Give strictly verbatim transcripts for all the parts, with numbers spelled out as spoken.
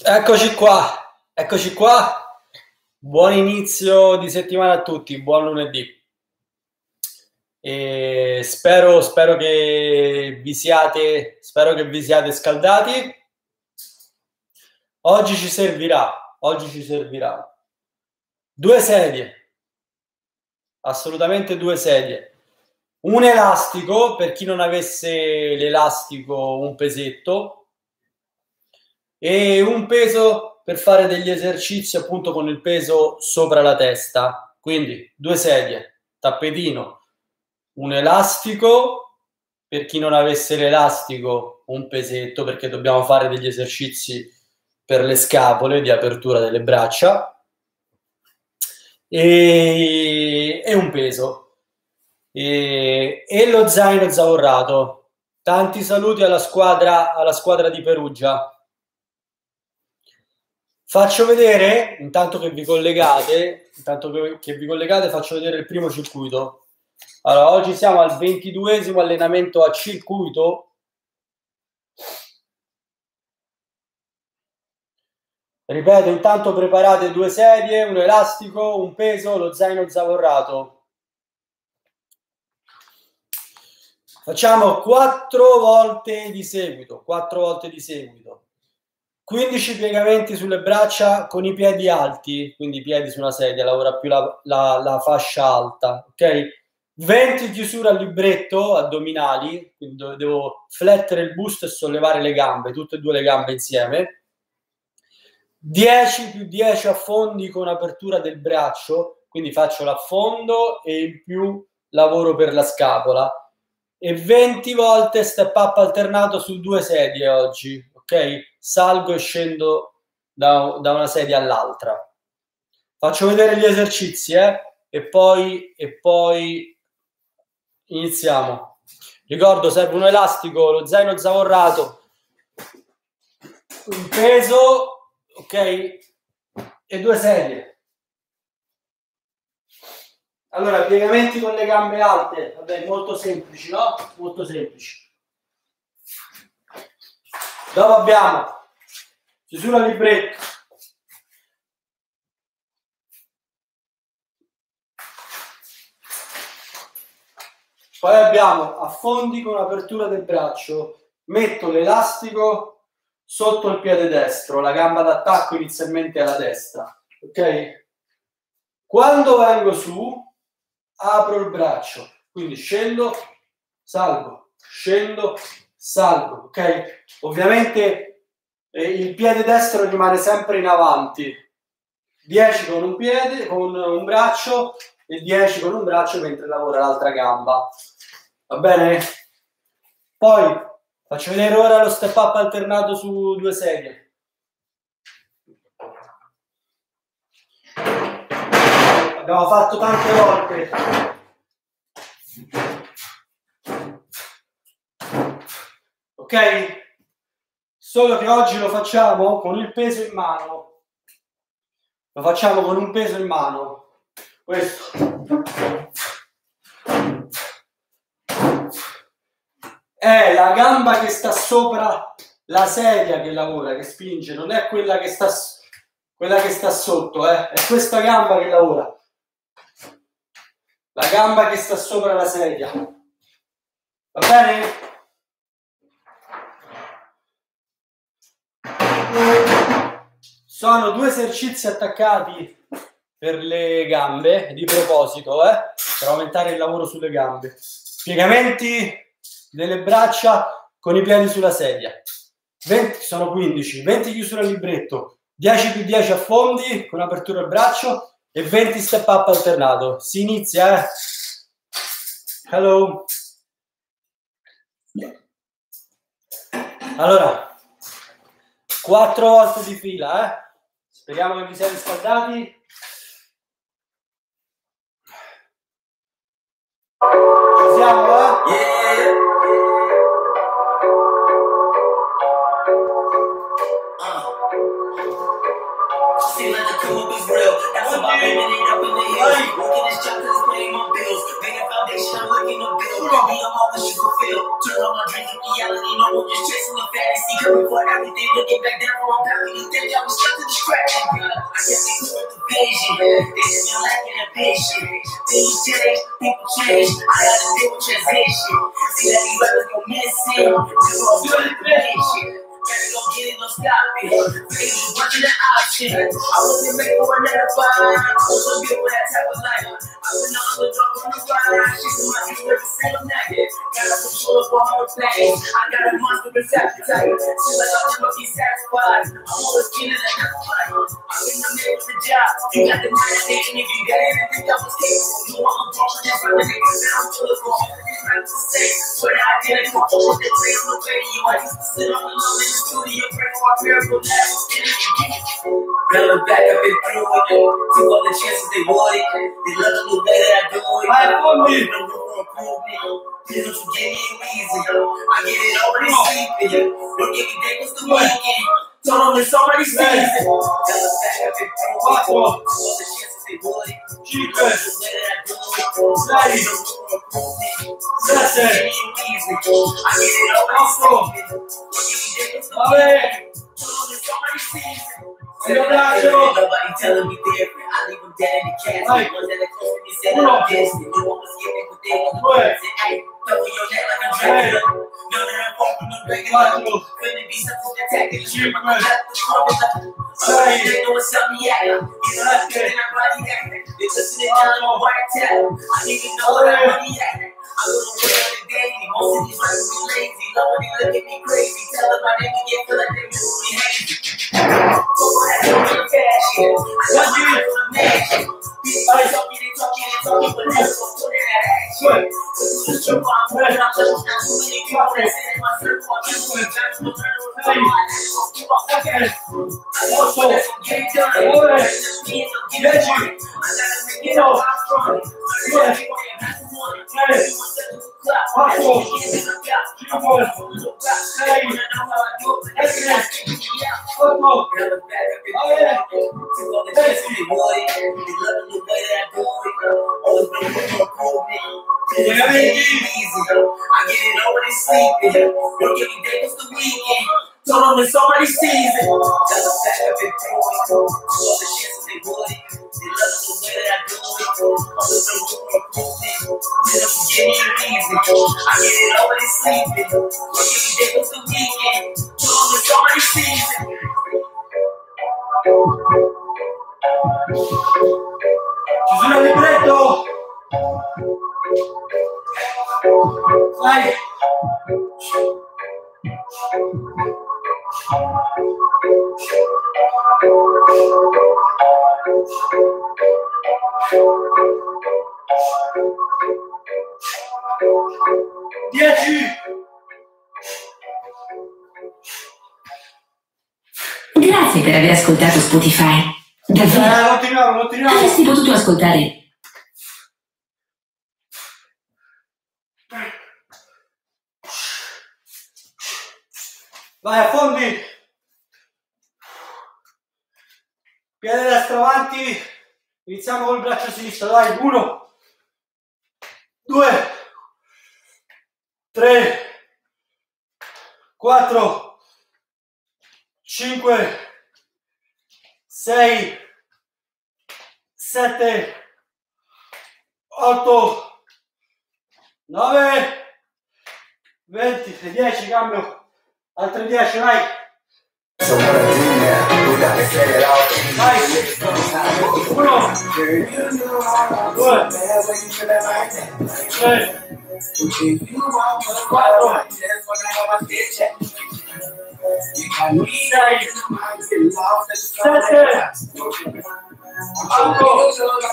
Eccoci qua, eccoci qua. Buon inizio di settimana a tutti, buon lunedì. E spero, spero che vi siate, spero che vi siate scaldati. Oggi ci servirà, oggi ci servirà due sedie, assolutamente due sedie. Un elastico per chi non avesse l'elastico, un pesetto, e un peso per fare degli esercizi appunto con il peso sopra la testa. Quindi due sedie, tappetino, un elastico per chi non avesse l'elastico, un pesetto perché dobbiamo fare degli esercizi per le scapole di apertura delle braccia, e, e un peso e, e lo zaino zavorrato. Tanti saluti alla squadra, alla squadra di Perugia. Faccio vedere, intanto che vi collegate, intanto che, che vi collegate, faccio vedere il primo circuito. Allora, oggi siamo al ventiduesimo allenamento a circuito. Ripeto, intanto preparate due sedie, un elastico, un peso, lo zaino zavorrato. Facciamo quattro volte di seguito, quattro volte di seguito. quindici piegamenti sulle braccia con i piedi alti, quindi i piedi su una sedia, lavora più la, la, la fascia alta, ok? venti chiusure al libretto, addominali, quindi devo flettere il busto e sollevare le gambe, tutte e due le gambe insieme. dieci più dieci affondi con apertura del braccio, quindi faccio l'affondo e in più lavoro per la scapola. E venti volte step up alternato su due sedie oggi, ok? Salgo e scendo da, da una sedia all'altra. Faccio vedere gli esercizi, eh? E poi, e poi iniziamo. Ricordo, serve un elastico, lo zaino zavorrato, un peso, ok? E due sedie. Allora, piegamenti con le gambe alte, vabbè, molto semplici, no? Molto semplici. Dopo abbiamo chiusura al libretto, poi abbiamo affondi con apertura del braccio, metto l'elastico sotto il piede destro, la gamba d'attacco inizialmente alla destra, ok? Quando vengo su apro il braccio, quindi scendo, salgo, scendo, salgo, ok? Ovviamente eh, il piede destro rimane sempre in avanti, dieci con un piede, con un braccio e dieci con un braccio mentre lavora l'altra gamba, va bene? Poi faccio vedere ora lo step up alternato su due sedie. Abbiamo fatto tante volte. Ok? Solo che oggi lo facciamo con il peso in mano. Lo facciamo con un peso in mano. Questo. È la gamba che sta sopra la sedia che lavora, che spinge, non è quella che sta, quella che sta sotto, eh? È questa gamba che lavora. La gamba che sta sopra la sedia. Va bene? Sono due esercizi attaccati per le gambe, di proposito, eh? Per aumentare il lavoro sulle gambe. Piegamenti delle braccia con i piedi sulla sedia. venti, sono quindici, venti chiusure al libretto, dieci più dieci affondi con apertura al braccio e venti step up alternato. Si inizia, eh? Hello. Allora, quattro volte di fila, eh? Speriamo che vi siate scaldati. Ci siamo, eh? Yeah. Seem like the come up is real. That's about living it up in the hills. Working this job cause it's paying my bills. Paying foundation, I'm looking to build. Me, I'm always you fulfill. Turn on my dreams to reality. No more just chasing the fantasy. happy for everything. Looking back down on back when you think I was stuck to the scratch. I guess they couldn't be patient. They still lacking a patient. Things change, people change. I had to deal with transition. See that these rappers go missing. Never a good patient. Better go get it, no stop it. Baby, watching the option. I wasn't made for another fight. I was so good for that type of life. I was no underdog on the ride. Shit in my feet every single night. Got up control for all the things. I got a monstrous appetite. Seems like I'll never be satisfied. I'm always feeling like I'm fight. I've been the man with the job. You got the night day, and if you got it, I think I was capable. You want to talk to this other nigga sound full of all these raps to say. Swear that I didn't go for the play on the radio. I used to sit on the lawn in the studio, pray for our miracle that I was getting it. Coming back, I've been through it. Took all the chances they wanted. They love the way that I do it. I want me. No room for improvement. Please don't forgive me easy. I get it already sleeping. Don't give me day, what's the weekend? Told them it's already season. Coming back, I've been through it. Took all the chances they wanted. They love the way that I do it. No room for improvement. Please don't forgive me easy. I get it already sleeping. Don't give me day, what's the weekend? Told them it's already season. Nobody telling me different. I leave them dead in the casket. Hey. Ones that are close to me said that I'm distant. No one was giving what they want to say. Hey, cover your neck like I'm Dracula. Know that I'm far from the regular. Couldn't be something spectacular. I'm not the strongest. They know what's up, me at. You know I'm good and I'm body acting. They listening down on white tap. I didn't even know what I'm money acting. I go to work every day. Most of these rappers be lazy. Nobody look at me crazy. Tell them my name again, feel like they really hazy. It's already season. Tell us that I've been through it. All the chances they wanted. They love the way that I do it. All the room for improvement. Please don't forgive me easy. I get it already sleeping. Don't give me day, what's the weekend? Tell them it's already season. Chiusura libretto. Vai. Dieci. Grazie per aver ascoltato Spotify. Davvero? Eh, continuiamo, continuiamo. Avresti potuto ascoltare. Vai, affondi. Piede destro avanti. Iniziamo col braccio sinistro. Dai, uno, due, tre, quattro, cinque, sei, sette, otto, nove, venti, dieci, cambio. Altre dieci, vai! Vai! Uno! Due! Tre! Quattro! Sei! Sette! Otto!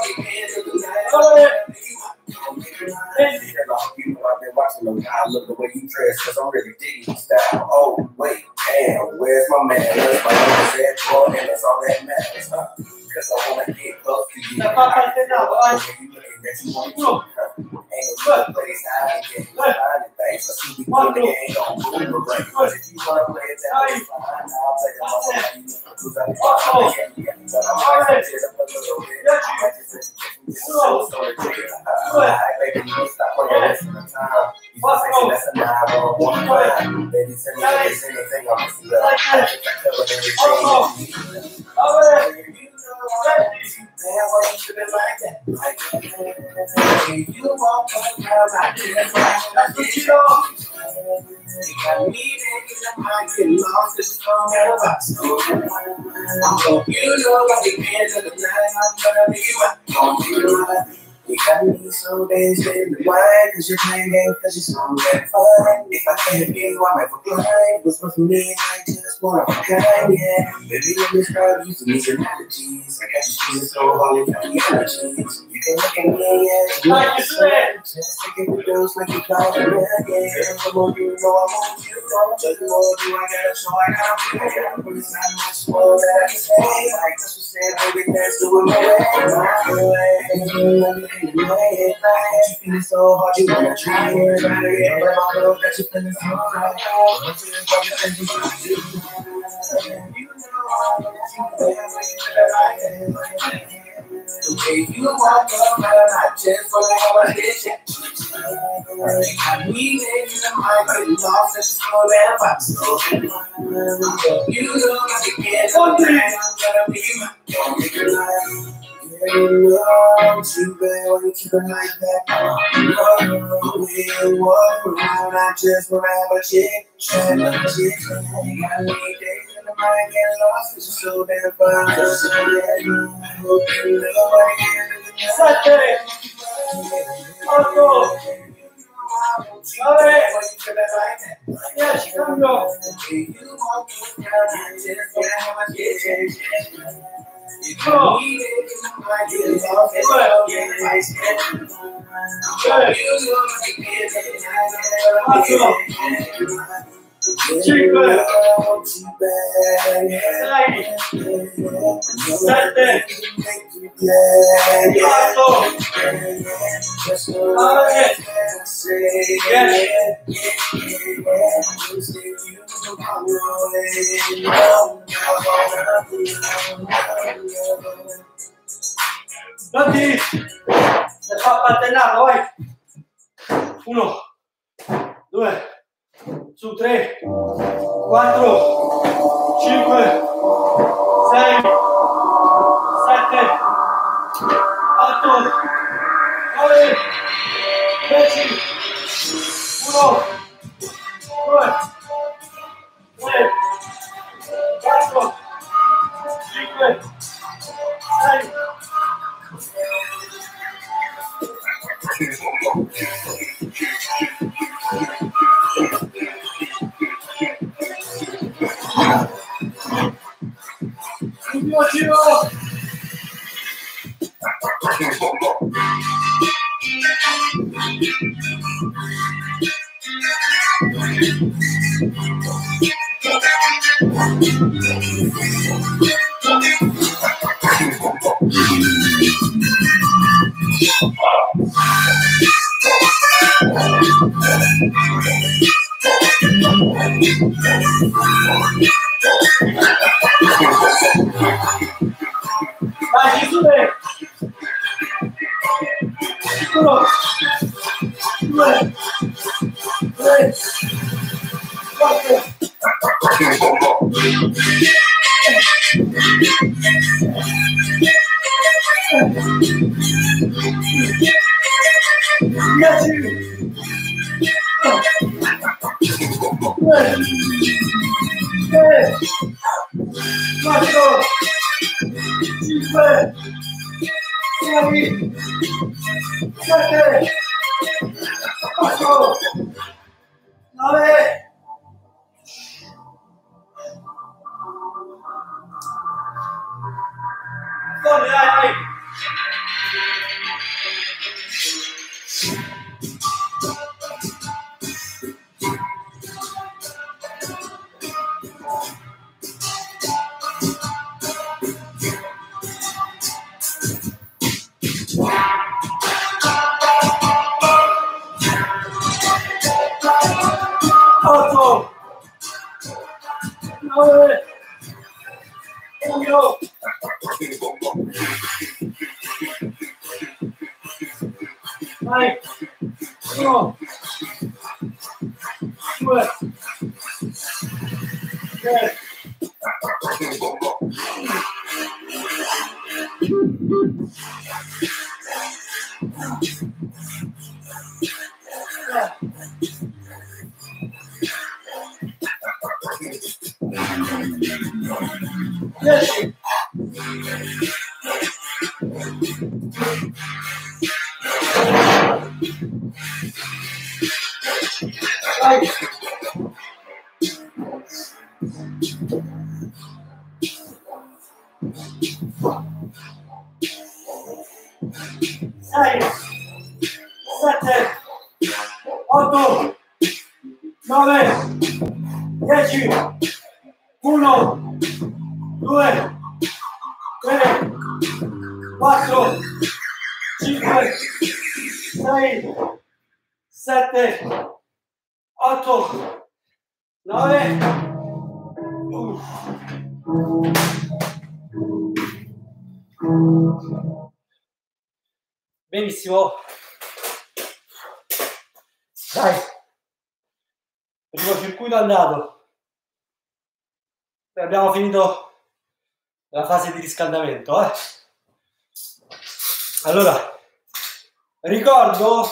Nove! venti! I've been watching them. I love the way you dress, cause I'm really digging your style. Oh, wait, damn, where's my man? Where's my man? That boy, and that's all that matters, huh? Cause I wanna get close to you. La pappa al pedato, vai! You looking that you want to, Ain't no place I can get finding things. So see, we put the game on boomerang. But if you wanna play it that way, fine. I'll play the muscle like you cause I'm yeah, yeah. So I'm gonna set up a little bit. I just said, so sorry, alright, baby, you stop for your rest of the time. You just say that's a nine or one time. Baby, tell me if there's anything I'm missing. I just tell her everything. Alright. Damn, why you should be like that? Like that. You walk around like this, like you know. You got me thinking I might get lost if you don't matter about school. You know I depend on the night I'm gonna be right. Don't be right. You got me so days in the wine, cause you're playing games, cause you're so damn fun. If I can't be you, I'm ever blind. What's supposed to mean, I just want to kind, yeah. Baby, let me describe you to these analogies. I got you feeling so holy, got the energies. You can look at me, yeah. Like you said. Just take it with those like you got it, yeah. Come on, you know I want you. Just know you, I gotta show I got you. But it's not much more that I can say. Like that's what said, baby, let's do it my way. You feeling so hard, you wanna try it, try it. But I know that you feeling so right. I'm feeling like you're thinking about you. You know the way you walk around, I just wanna have a hit you. I need it, you might get lost and slow down, but slow down. You know I can get on there, I'm gonna be my life. You love too bad when you keep it like that. We're walking around, I just wanna have a chick, try to have a chick. I need days in the mind, get lost, it's so damn fun. So yeah, I hope you nobody can Saturday. Otto. Alright. Yes, come on. Go. Dati, se fa pattenare, vai. Uno, due, su tre, quattro, cinque, sei, sette, otto, nove, dieci, uno, due, tre, quattro, cinque, sei. Ultimo giro. Vai, isso bem. Uno, due, tre, quattro. Quattro, cinque, sei, sette, otto, nove. Dai, dai. nove, uno, vai, uno, due, tre, dieci. Vai. Sei, sette, otto, nove, dieci, uno, due, tre, quattro, cinque, sei, sette, otto, nove, benissimo, dai, primo circuito andato, abbiamo finito la fase di riscaldamento, eh? Allora, ricordo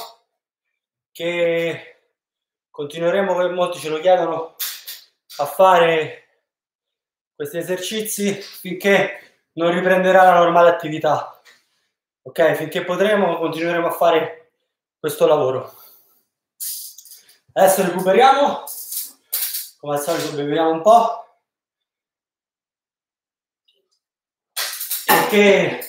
che continueremo, come molti ce lo chiedono, a fare questi esercizi finché non riprenderà la normale attività. Ok, finché potremo continueremo a fare questo lavoro. Adesso recuperiamo, come al solito beviamo un po', perché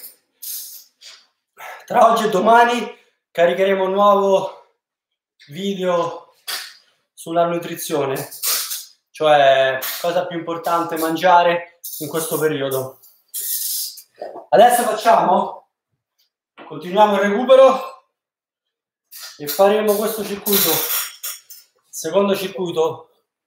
tra oggi e domani caricheremo un nuovo video sulla nutrizione, cioè cosa più importante mangiare in questo periodo. Adesso facciamo, continuiamo il recupero e faremo questo circuito, secondo circuito.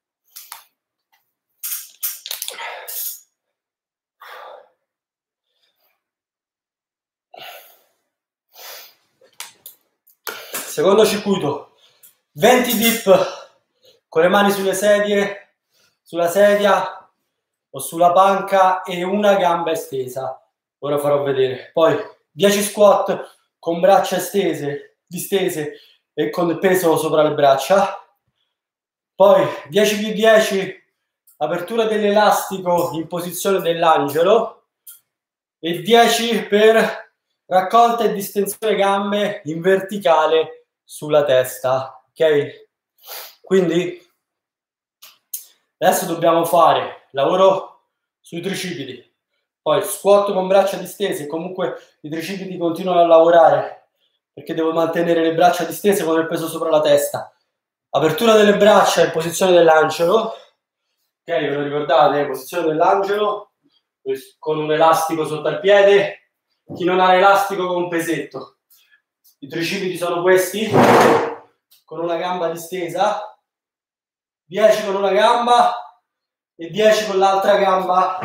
Secondo circuito, venti dip con le mani sulle sedie, sulla sedia o sulla panca e una gamba estesa. Ora farò vedere. Poi dieci squat con braccia estese, distese e con il peso sopra le braccia. Poi dieci più dieci, apertura dell'elastico in posizione dell'angelo e dieci per raccolta e distensione gambe in verticale sulla testa, ok? Quindi adesso dobbiamo fare lavoro sui tricipiti, poi squat con braccia distese, comunque i tricipiti continuano a lavorare perché devo mantenere le braccia distese con il peso sopra la testa. Apertura delle braccia in posizione dell'angelo, ok? Ve lo ricordate? Posizione dell'angelo con un elastico sotto al piede, chi non ha l'elastico con un pesetto. I tricipiti sono questi, con una gamba distesa, dieci con una gamba e dieci con l'altra gamba,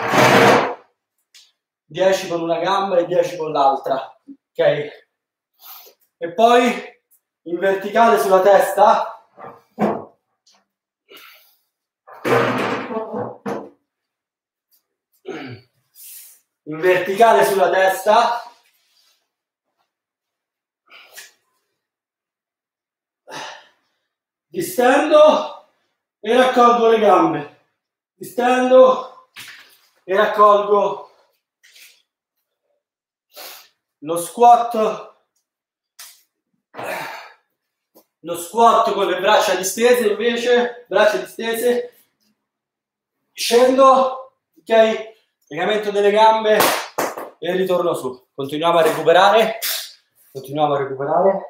dieci con una gamba e dieci con l'altra, ok? E poi in verticale sulla testa, in verticale sulla testa, distendo e raccolgo le gambe, distendo e raccolgo. Lo squat, lo squat con le braccia distese invece, braccia distese, scendo, ok, piegamento delle gambe e ritorno su. Continuiamo a recuperare, continuiamo a recuperare.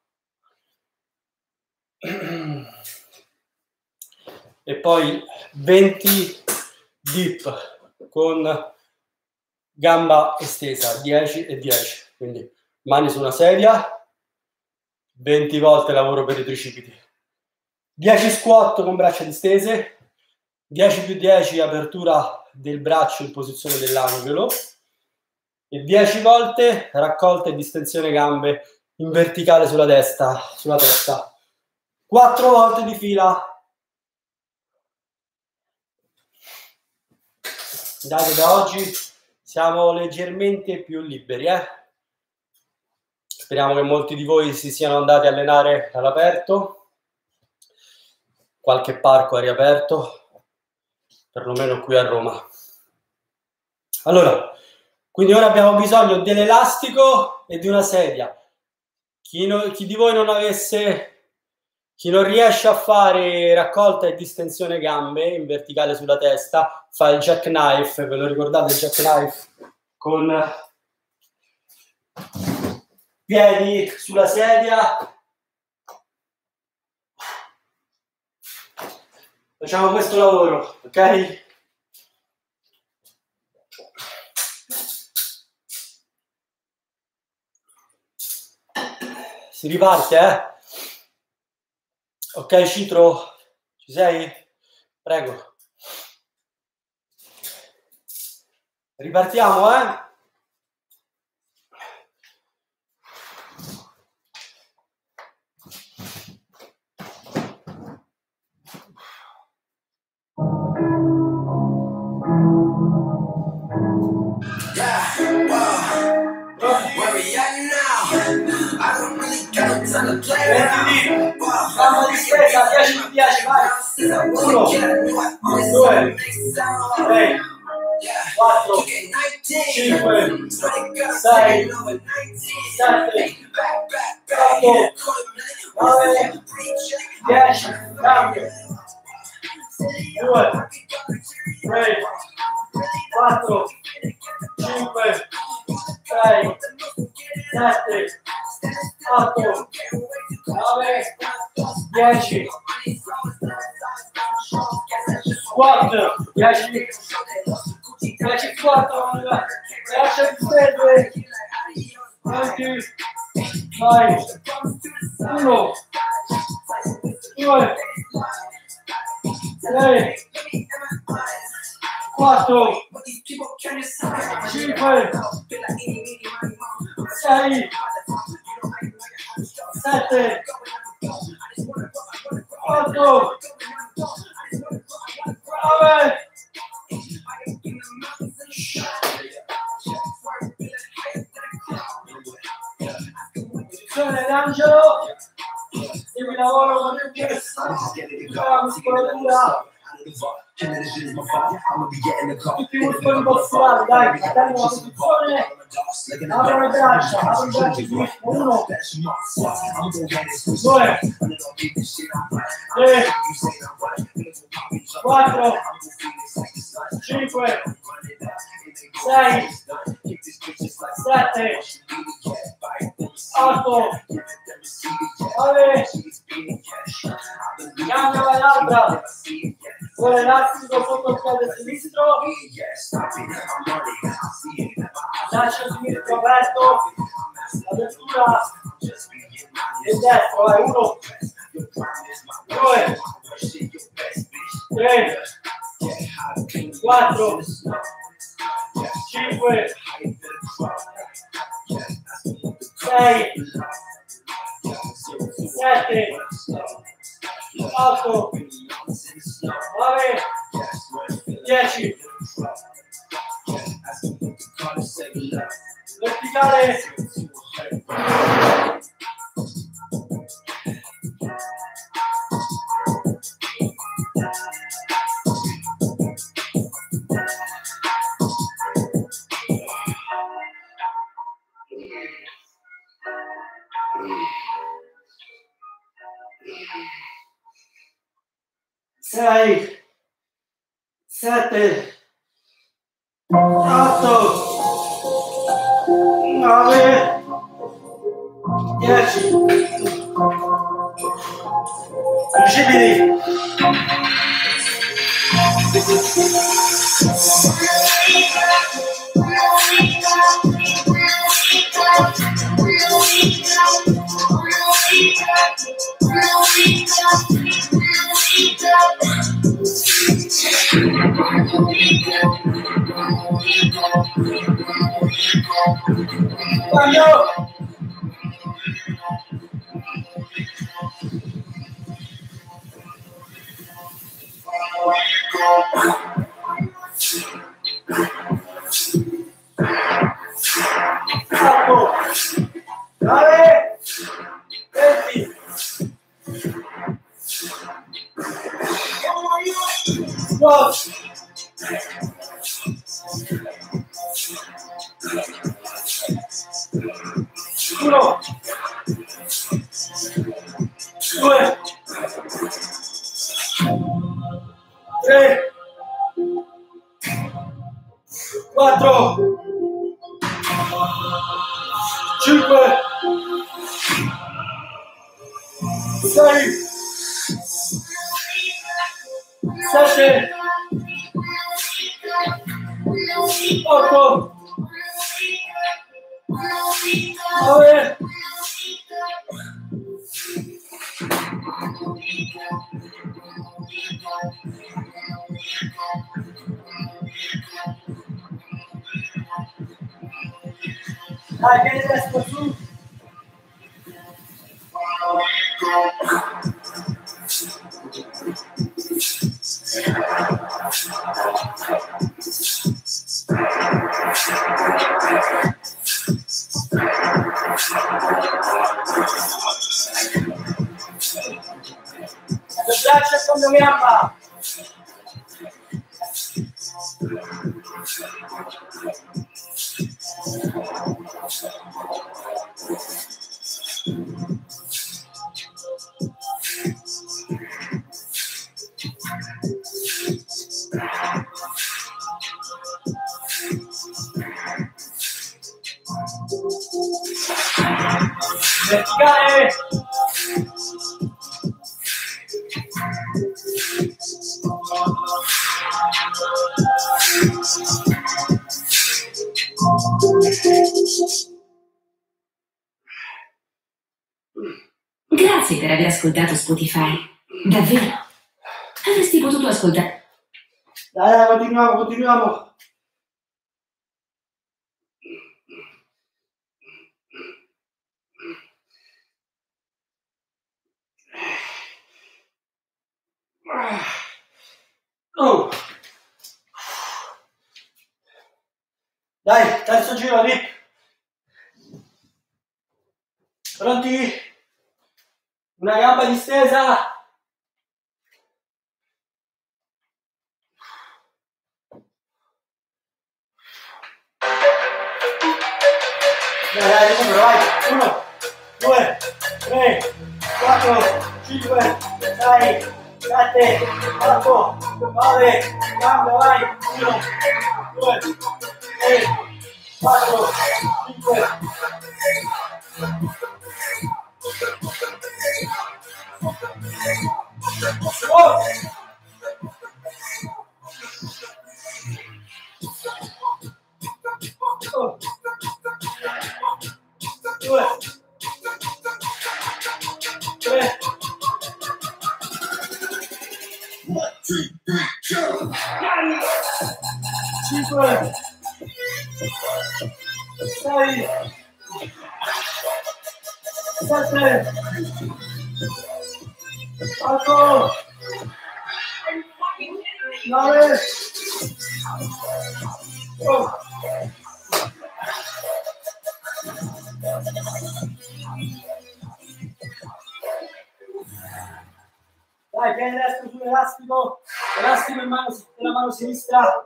E poi venti dip con gamba estesa, dieci e dieci, quindi mani su una sedia, venti volte lavoro per i tricipiti, dieci squat con braccia distese, dieci più dieci apertura del braccio in posizione dell'angelo e dieci volte raccolta e distensione gambe in verticale sulla testa, sulla testa. quattro volte di fila. Date, da oggi siamo leggermente più liberi, eh? Speriamo che molti di voi si siano andati a allenare all'aperto, qualche parco è riaperto, perlomeno qui a Roma. Allora, quindi ora abbiamo bisogno dell'elastico e di una sedia. Chi, no, chi di voi non avesse... Chi non riesce a fare raccolta e distensione gambe in verticale sulla testa, fa il jackknife, ve lo ricordate il jackknife? Con piedi sulla sedia. Facciamo questo lavoro, ok? Si riparte, eh? Ok, Citro, ci sei? Prego. Ripartiamo, eh? Gamba di stessa, dieci mi piace, vai. uno, due, tre, quattro, cinque, sei, sette, otto, nove, dieci, cambio. due, tre, quattro, cinque, sei, sette, otto, nove, dieci, quattro, dieci, dieci, quattro, dieci, due, venti, vai, uno, due, tre, quattro, cinque, sei, sette, otto, nove, posizione d'angelo, e mi lavoro con il gesto, la muscolatura, tutti i muscoli posturali, dai, dai una posizione, apro le braccia, apro i bracci qui, uno, due, tre, quattro, cinque, sei, sette, otto, nove, cambia l'altra, con l'elastico sotto il piede sinistro, braccio sinistro aperto, apertura del destro, vai, uno, due, tre, quattro, cinque, sei, sette, otto, nove, dieci, verticale, sei, sette, otto, nove, dieci, rigidity. Quando? Quattro, nove, venti. Dos. Uno. Due. Tre. Quattro. Cinque. Sei. Sette. Otto. Nove. Dai, vieni adesso su. Le braccia con la gamba. Verticale. Grazie per aver ascoltato Spotify. Davvero? Avresti potuto ascoltare. Dai, dai, continuiamo, continuiamo. Oh. Dai, terzo giro, Rip. Pronti? Una gamba distesa. Dai, dai, recupero, vai. Uno, due, tre, quattro, cinque, sei, sette, otto, nove, gambe, vai. Uno, due, tre, quattro, cinque. Oh! Oh. Due, tre, cinque, sei, sette, otto, nove, oh. Dai, tieni destro sull'elastico, elastico in mano, nella mano sinistra.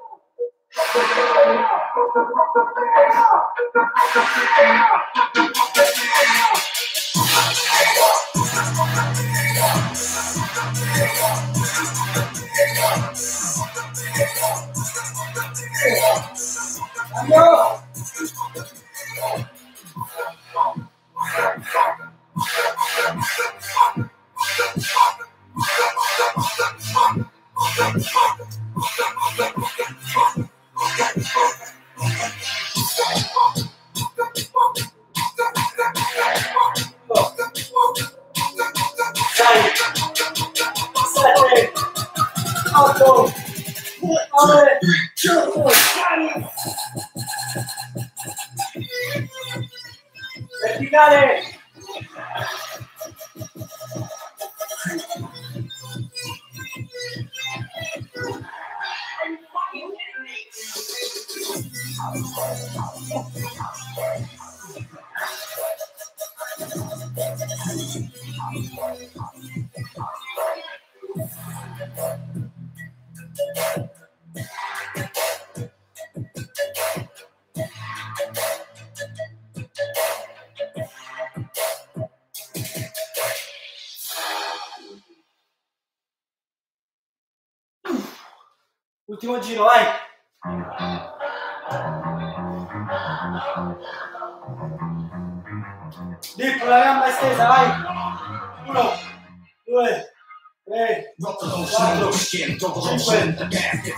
Andiamo! Sei, sette, otto, Verticale. Ultimo giro, vai. Lì con la gamba estesa, vai. Uno, due, tre, quattro, cinque, sei, sette, otto, nove, dieci,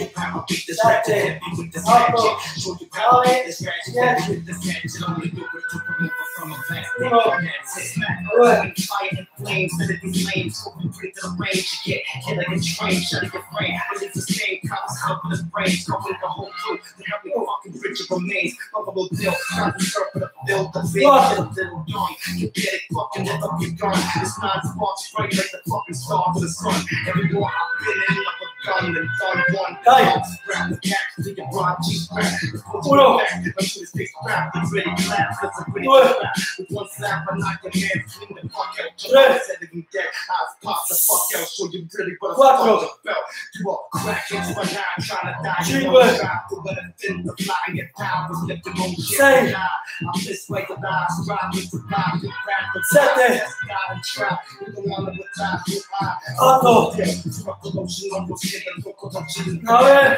uno, due, flames, but if these lames hope you put it to the range, you get hit like a train, shut your brain. But it's the same cops, help with the brains, go with the whole crew to help me fucking bridge your remains. Lovable deal, not the shirt, but a bill, the big little little young. You get it, fucking live up your gun. It's not spark spray like the fucking star for the sun. Everywhere I've been in like a gun and done one. Grab the catch to your broad G-strap. Uno. I'm gonna stay strapped and ready to laugh, cause I'm ready to laugh. With one slap, I knock your man, fling the fuck out. I said that you dead, I'll pop the fuck out, show you really what I'm talking about. You all cracking, spun out, trying to die. You don't try to let it thin the fly and down, was lifting on shit and die. I'm this way to die, strive to survive, to grab the time, test God and try. You don't want to retire, you high. otto, nove,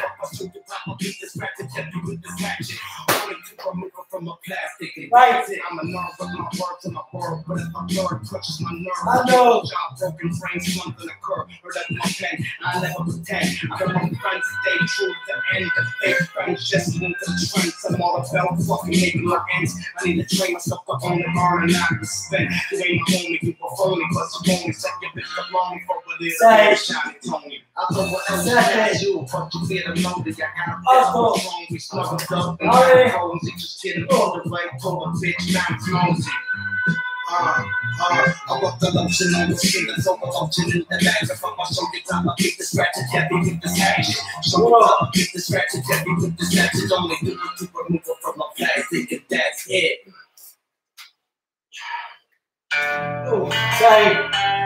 vai. I'm a nerve with my words and my word, but if my word touches my nerve, Ando. job broken frames, something occur, or that my pen, I never pretend. I got my friends stay true to the end, the fake friends just move to the trends. I'm all about fucking making my ends. I need to train myself up on the bar and not to spend. You ain't my homie, you a phony, plus you only set your bitch up lonely for what it is. Sei. Shiny Tony. I thought what else Sette. was you, but you better know that I got Otto. a song we snuggled up and Nove. I told you just kidding all the way, told a bitch now it's nosy. Uh, uh, I want the lotion on the skin, it's over lotion in the bag. If I'm show you time, I keep this ratchet heavy with this action. Show you time, I keep this ratchet heavy with this action. Only do it to remove it from my plastic, and that's it. sei,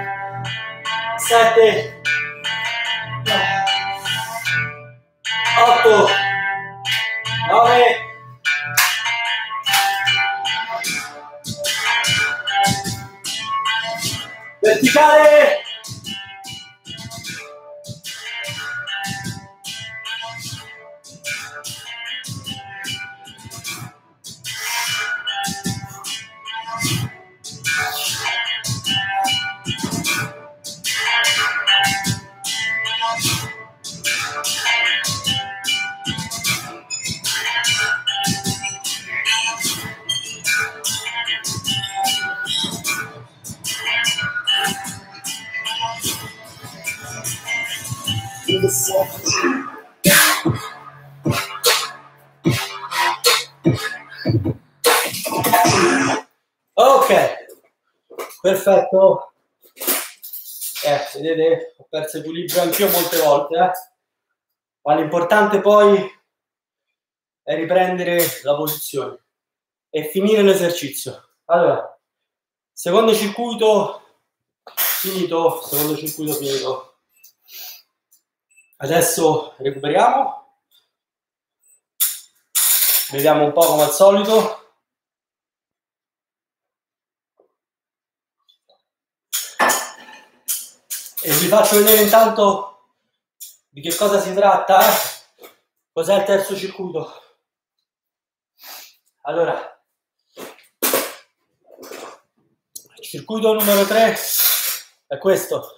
sette, otto, nove, verticale, ok, perfetto. Eh, vedete, ho perso equilibrio anch'io molte volte, eh. Ma l'importante poi è riprendere la posizione e finire l'esercizio. Allora, secondo circuito finito, secondo circuito finito. Adesso recuperiamo, vediamo un po' come al solito. E vi faccio vedere intanto di che cosa si tratta, eh? Cos'è il terzo circuito. Allora, il circuito numero tre è questo.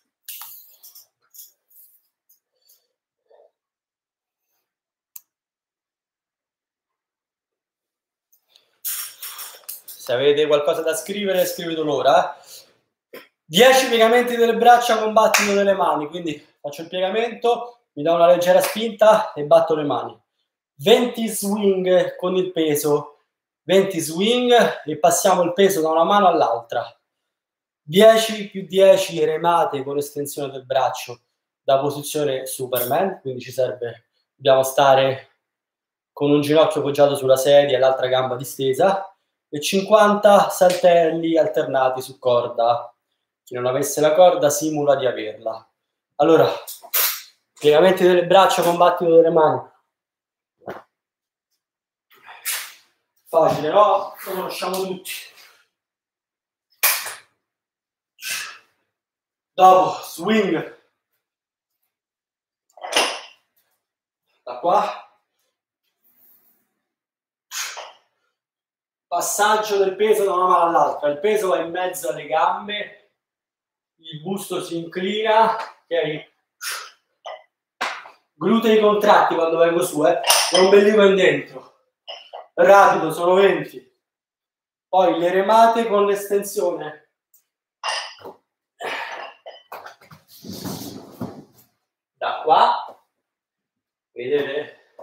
Se avete qualcosa da scrivere, scrivetelo ora. dieci piegamenti delle braccia con battito delle mani, quindi faccio il piegamento, mi do una leggera spinta e batto le mani. venti swing con il peso, venti swing e passiamo il peso da una mano all'altra. dieci più dieci remate con estensione del braccio da posizione Superman, quindi ci serve, dobbiamo stare con un ginocchio poggiato sulla sedia e l'altra gamba distesa, e cinquanta saltelli alternati su corda. Chi non avesse la corda simula di averla. Allora, piegamenti delle braccia con battito delle mani. Facile, no? Lo conosciamo tutti. Dopo, swing. Da qua. Passaggio del peso da una mano all'altra. Il peso va in mezzo alle gambe. Il busto si inclina. Ok? Glutei contratti quando vengo su, eh. Non bellico in dentro. Rapido, sono venti. Poi le remate con l'estensione. Da qua, vedete?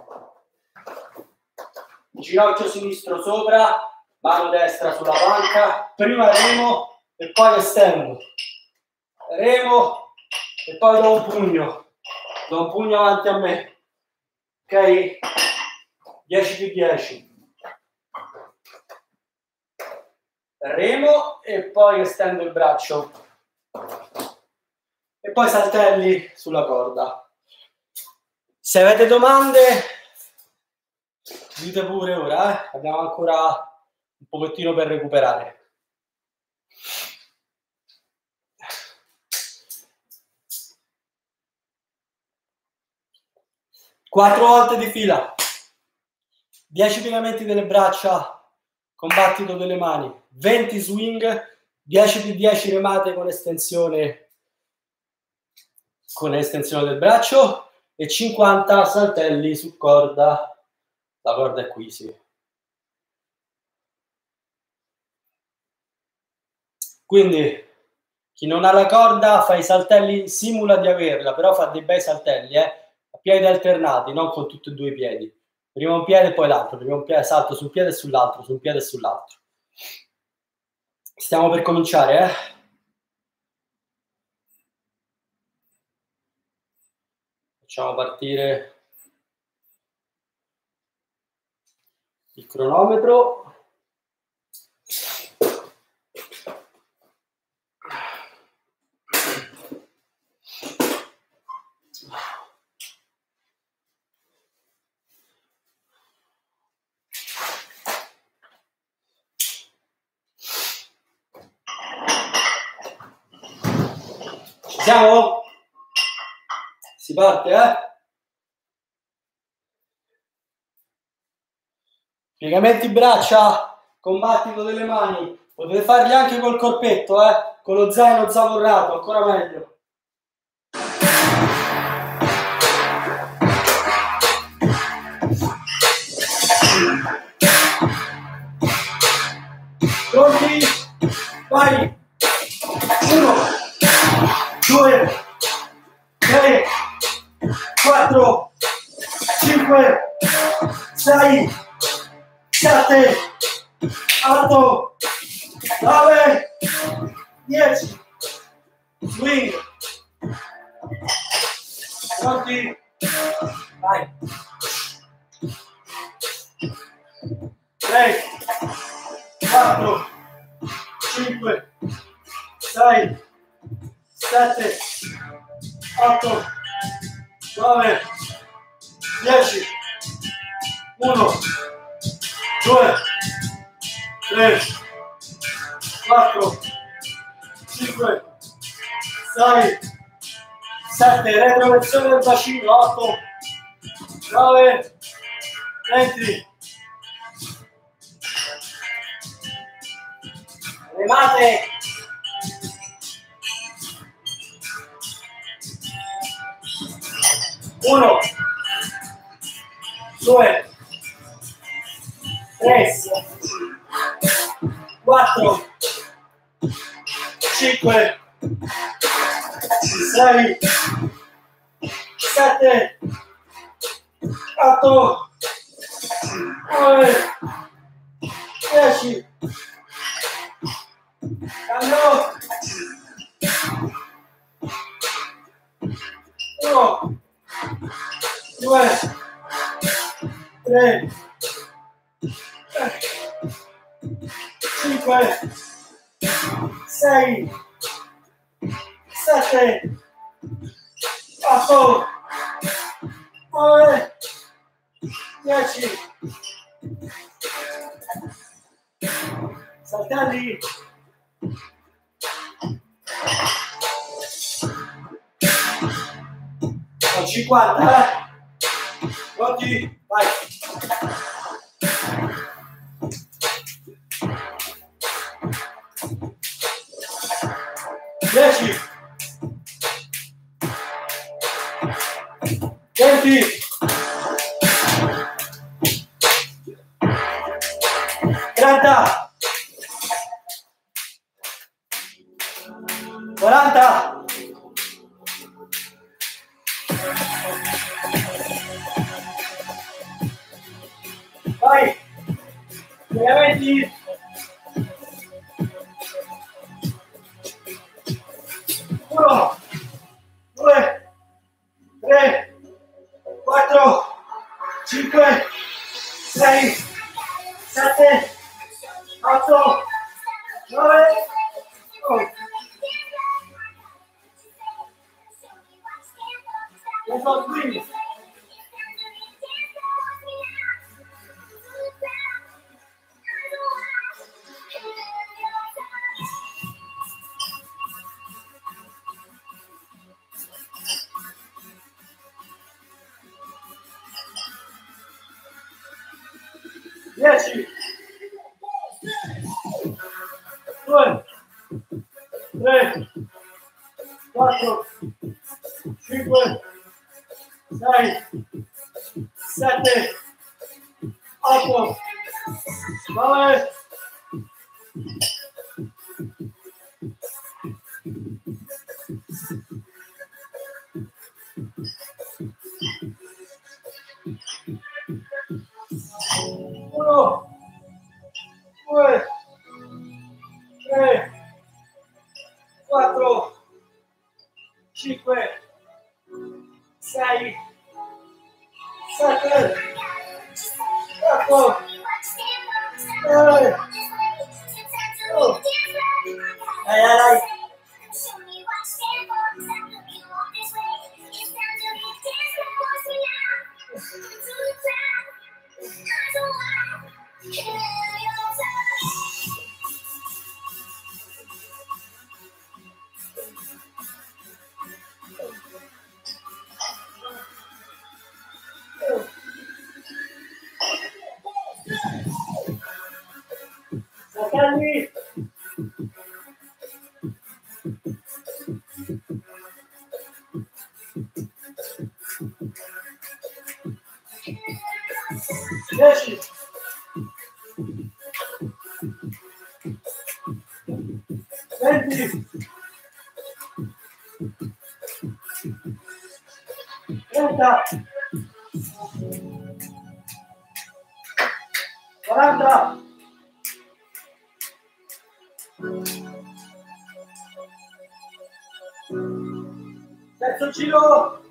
Ginocchio sinistro sopra, mano destra sulla panca, prima remo e poi estendo. Remo e poi do un pugno. Do un pugno avanti a me. Ok? dieci più dieci. Remo e poi estendo il braccio e poi saltelli sulla corda. Se avete domande dite pure ora, eh? Abbiamo ancora un pochettino per recuperare. Quattro volte di fila, dieci piegamenti delle braccia con battito delle mani, venti swing, dieci più dieci remate con estensione con estensione del braccio e cinquanta saltelli su corda. La corda è qui, sì. Quindi chi non ha la corda fa i saltelli, simula di averla, però fa dei bei saltelli, eh? A piedi alternati, non con tutti e due i piedi. Prima un piede e poi l'altro, prima un piede, salto sul piede e sull'altro, su un piede e sull'altro. Stiamo per cominciare, eh? Facciamo partire il cronometro. Siamo? Si parte, eh? Piegamenti braccia con battito delle mani. Potete farli anche col corpetto, eh? Con lo zaino zavorrato, ancora meglio. Pronti? Vai! Uno, due, tre, quattro, cinque, sei, sette, otto, nove, dieci. Swing. Pronti? Vai. tre, quattro, cinque, sei, sette, otto, nove, dieci, uno, due, tre, quattro, cinque, sei, sette, retroversione del bacino, otto, nove, venti. Remate. Uno, due, tre, quattro, cinque, sei, sette, otto, nove, dieci, cambio, uno, due, tre, cinque, sei, sette, otto, nove, dieci, saltelli, cinquanta, eh? Pronti? Vai! dieci, venti, trenta, quaranta, vai, venti, uno, due, tre, quattro, cinque, sei, sette, otto, nove, oh. Let's go, please. dieci, due, tre, quattro, cinque, sei, sette, otto, nove, uno, due, tre, quattro, cinque, sei, sette, otto, nove, oh. Dai, dai, dai. Saltelli. dieci, venti, trenta, quaranta, terzo giro,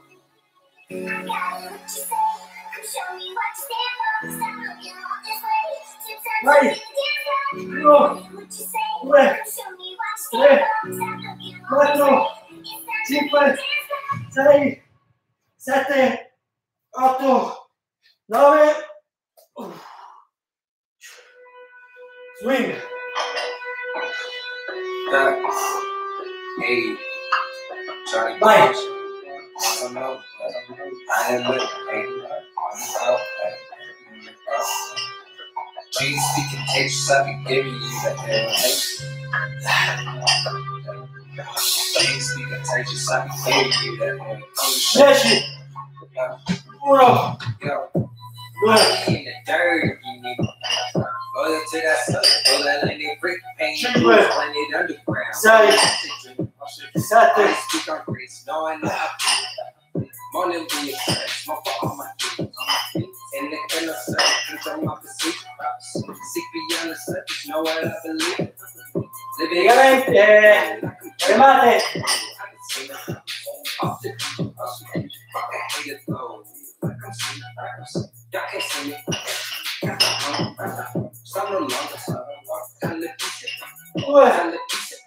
vai, uno, due, tre, quattro, cinque, sei, sette, otto, nove, swing. Hey, Charlie. Vai. I don't know. I am with myself. Dreams be contagious. I be giving you the Dreams be contagious. I be giving you that. dieci, uno, Yo, due, in the dirt, you need. Go to that sun. Go that in the brick paint. cinque, When it underground. sei, sette, Speak on grace, knowing that Morning be a fresh, my fault on my feet, on my feet. And the inner circle, I'm off the seat. Sick beyond the surface, know what I believe. Praticamente, fermate. Due,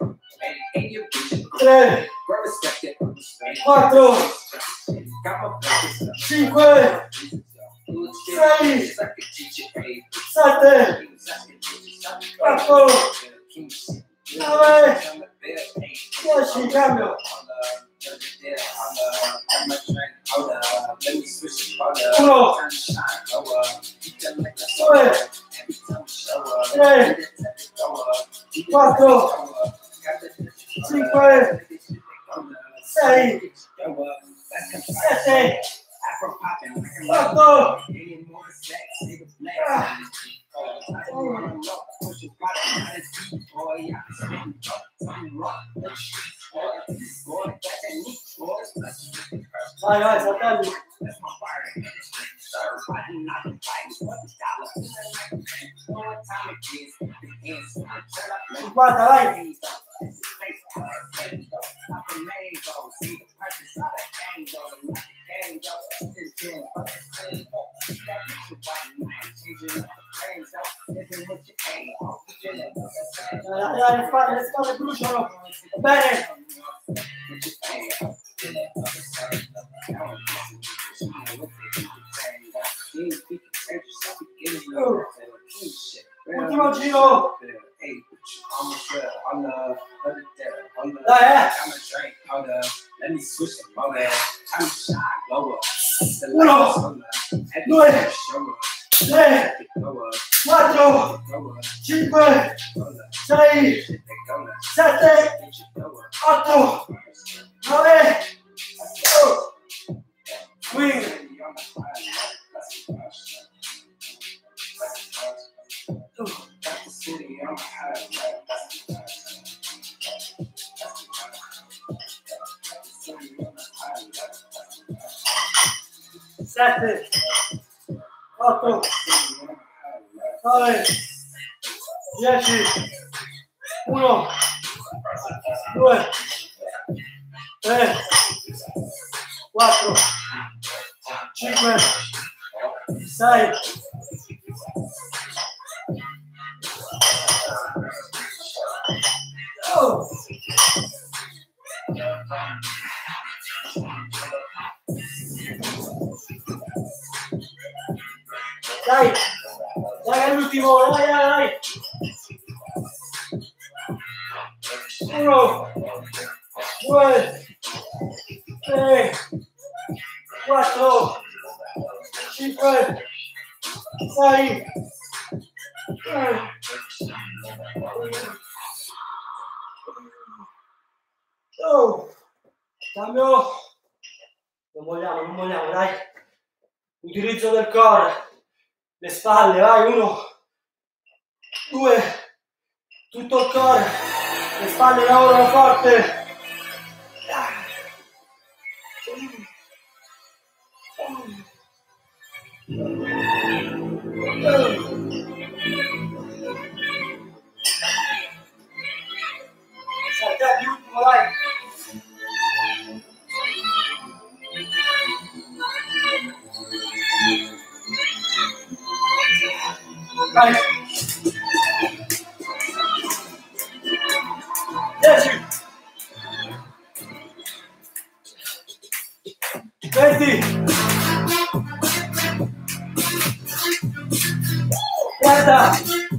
tre, quattro, cinque, sei, sette, otto, nove, dieci, cambio. Uno, due, tre, quattro, cinque, sei, sette, otto, ah, vai, vai, saltelli. cinquanta, vai. Dai, le spalle, le spalle bruciano. Bene. Uh, ultimo giro. Dai, eh. Uno, due, tre, quattro, cinque, sei, sette, otto, nove, oh. Swing. Sette, otto, nove, dieci, uno, due, tre, quattro, cinque, sei, oh. Dai, dai all'ultimo, dai, dai, dai. Uno, due, tre, quattro, cinque, sei, oh. Cambio. Non vogliamo, non vogliamo, dai. Utilizzo del core. Le spalle, vai, uno, due, tutto il core, le spalle lavorano forte. Saltate l'ultimo, vai. Vai. dieci. venti. trenta.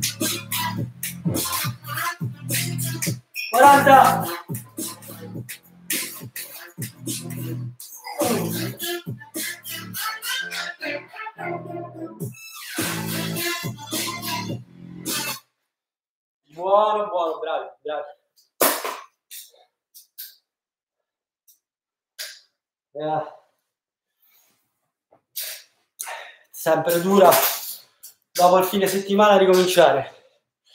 quaranta. Buono, buono, bravi, bravi. Eh. Sempre dura dopo il fine settimana ricominciare.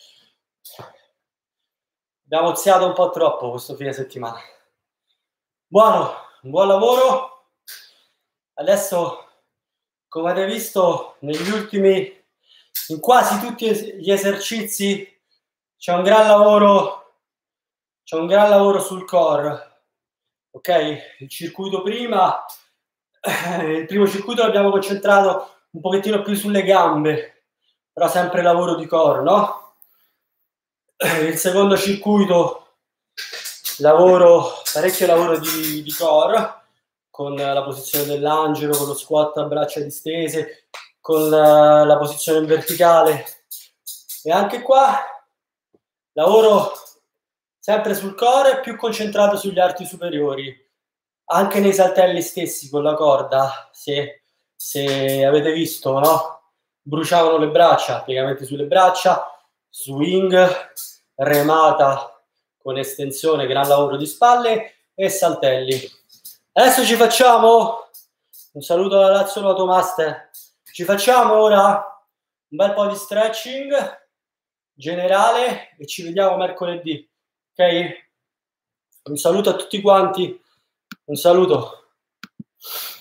Abbiamo oziato un po' troppo questo fine settimana. Buono, buon lavoro. adesso, come avete visto, negli ultimi, in quasi tutti gli esercizi c'è un gran lavoro, c'è un gran lavoro sul core, ok? Il circuito prima, il primo circuito l'abbiamo concentrato un pochettino più sulle gambe, però sempre lavoro di core, no? Il secondo circuito, lavoro, parecchio lavoro di, di core, con la posizione dell'angelo, con lo squat a braccia distese, con la, la posizione in verticale. E anche qua lavoro sempre sul core, più concentrato sugli arti superiori. Anche nei saltelli stessi con la corda, se, se avete visto, no? Bruciavano le braccia, piegamenti sulle braccia, swing, remata con estensione, gran lavoro di spalle e saltelli. Adesso ci facciamo un saluto alla Lazio Nuoto Master. Ci facciamo ora un bel po' di stretching generale e ci vediamo mercoledì, ok? Un saluto a tutti quanti, un saluto.